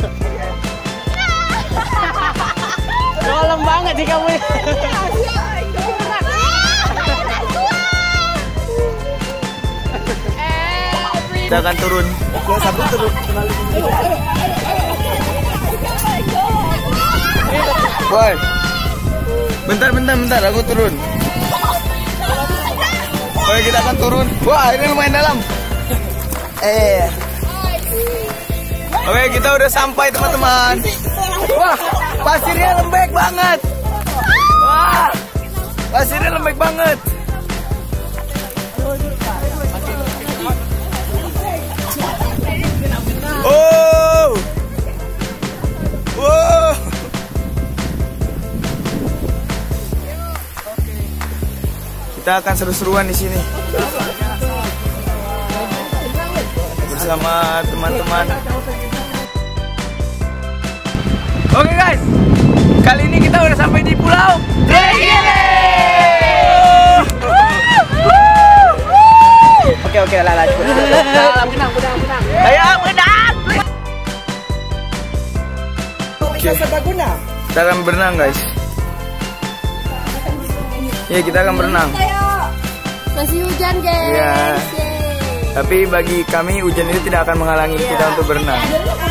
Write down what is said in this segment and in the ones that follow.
Tolong banget sih kamu. Kita akan turun. Satu turun. Boy. Bentar, aku turun. Oke, kita akan turun. Wah, ini lumayan dalam. Oke, kita udah sampai teman-teman. Wah, pasirnya lembek banget. Wah, pasirnya lembek banget. Oh, wow. Kita akan seru-seruan di sini bersama teman-teman. Oke guys, kali ini kita udah sampai di Pulau Tenggiling. Oke, lah. Benang. Ayo, benang. Bisa serbaguna. Kita akan berenang guys. Iya, kita akan berenang. Masih hujan guys. Iya. Tapi bagi kami hujan itu tidak akan menghalangi kita untuk berenang.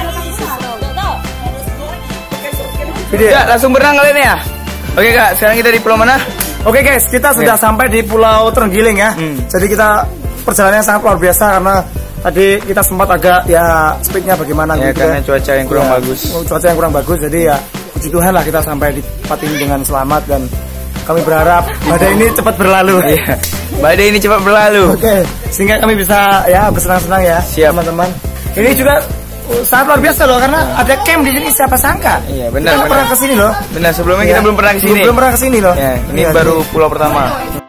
Ya, langsung berenang kali ini ya. Oke kak, sekarang kita di pulau mana? Oke guys, kita sudah sampai di Pulau Tenggiling ya. Jadi kita perjalanannya sangat luar biasa karena tadi kita sempat agak ya speednya bagaimana ya, gitu karena cuaca yang kurang bagus. Cuaca yang kurang bagus, jadi ya puji Tuhan lah kita sampai di tempat ini dengan selamat dan kami berharap badai ini cepat berlalu. Iya, badai ini cepat berlalu. Oke, sehingga kami bisa ya bersenang-senang ya, teman-teman. Ini juga sangat luar biasa loh karena ada camp di sini, siapa sangka. Iya, benar. Kita pernah kesini loh. Benar, sebelumnya kita belum pernah kesini. Belum pernah kesini loh. Ya, ini baru pulau pertama.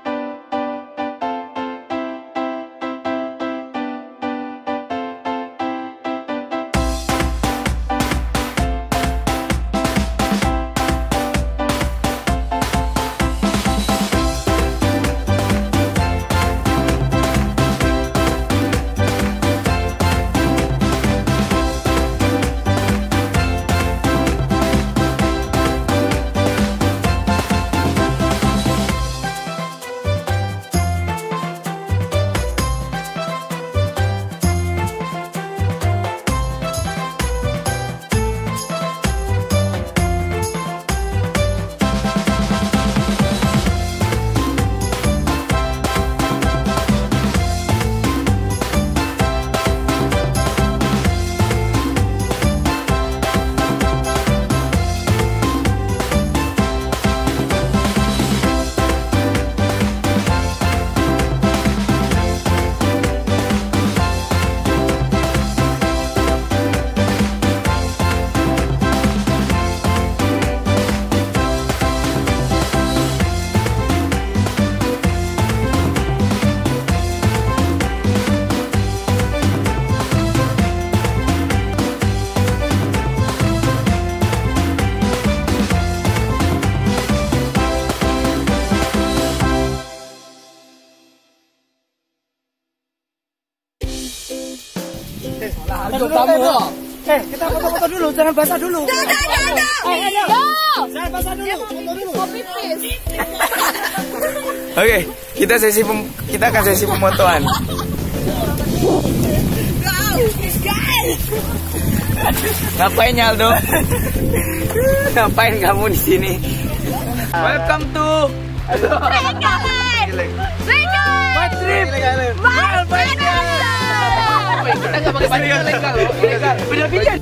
Kita foto-foto dulu, jangan basah dulu. Jangan basah dulu, foto dulu. Oke, kita akan sesi pemotoan. Ngapain Aldo? Ngapain kamu di sini? Welcome to my trip. Kita nggak pakai baju legal loh. Bener pinjam.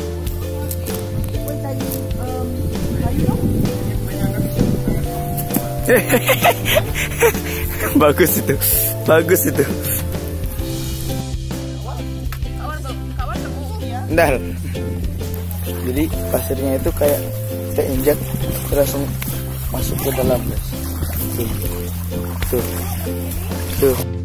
Bagus itu. Bentar. Jadi pasirnya itu kayak kita injak langsung masuk ke dalam guys. Tuh.